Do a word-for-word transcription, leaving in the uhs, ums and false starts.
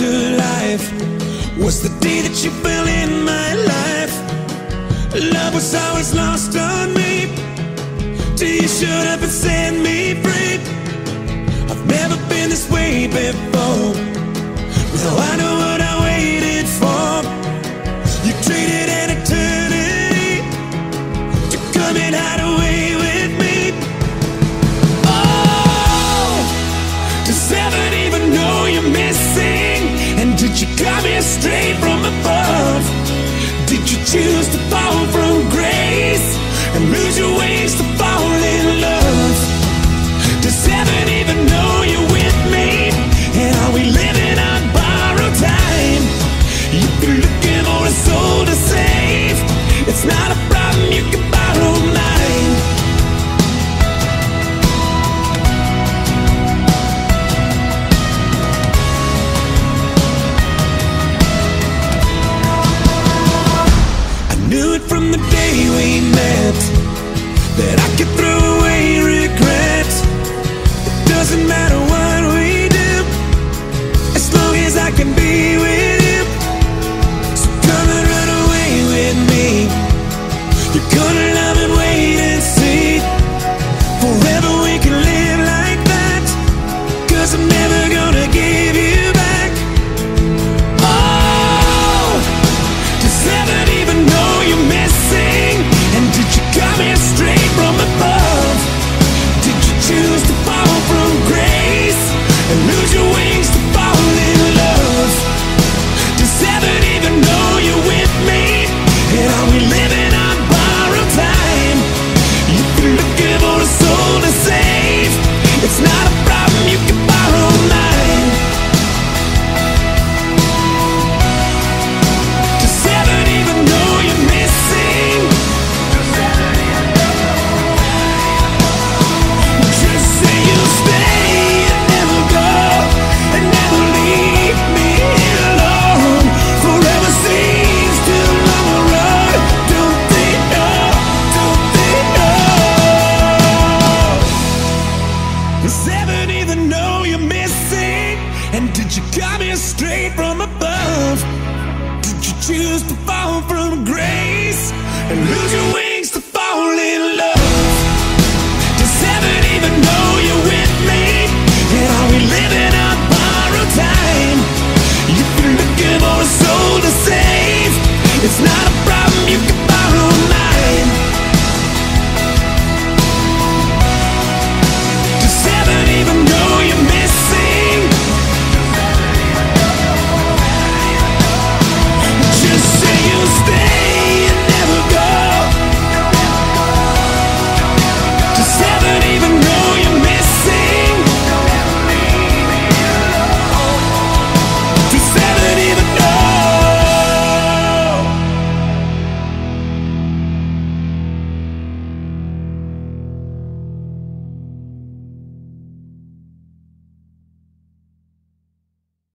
to life was the day that you fell in my life. Love was always lost on me till you showed up and set me free. I've never been this way before. Now I know what I waited for. You traded an eternity to come and hide away with me. Oh, does heaven even know you're missing? And did you come here straight from above? Did you choose to fall from grace and lose your wings to fall in love? Does heaven even know you're with me? And are we living on borrowed time? If you're looking for a soul to save, it's not a problem, you can borrow mine. I knew it from the day we met that I could throw away regret. It doesn't matter what we do, as long as I can be with you. So come and run away with me. You're gonna love and wait and see. Forever we can live like that, 'cause I'm never gonna give you back. Oh, does heaven even know you're missing? And did you come here straight from above? Did you choose to fall from grace and lose your wings to fall in love? Does heaven even know you're with me? And are we living on borrowed time? If you're looking for a soul to save, it's not a problem, you can borrow mine. Does heaven even know you're missing? Just say you'll stay and never go, and never leave me alone. Forever seems too long a road. Don't they know? Don't they know? Does heaven even know you're missing? And did you come here straight from above? Did you choose to fall from grace and lose your wings to fall in love? Does heaven even know you're with me? And are we living on borrowed time? If you're looking for a soul to save, it's not a